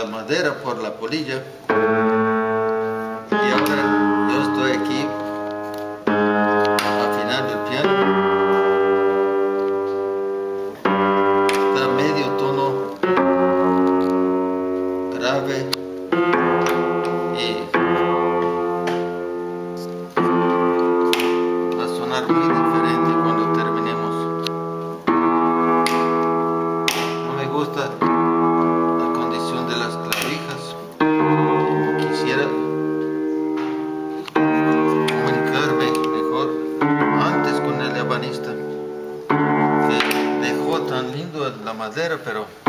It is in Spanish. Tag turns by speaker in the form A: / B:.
A: la madera por la polilla. Y ahora yo estoy aquí afinando el piano. Está medio tono grave y va a sonar muy diferente cuando terminemos. No me gusta la condición de las clavijas. Quisiera comunicarme mejor antes con el ebanista, que dejó tan lindo la madera, pero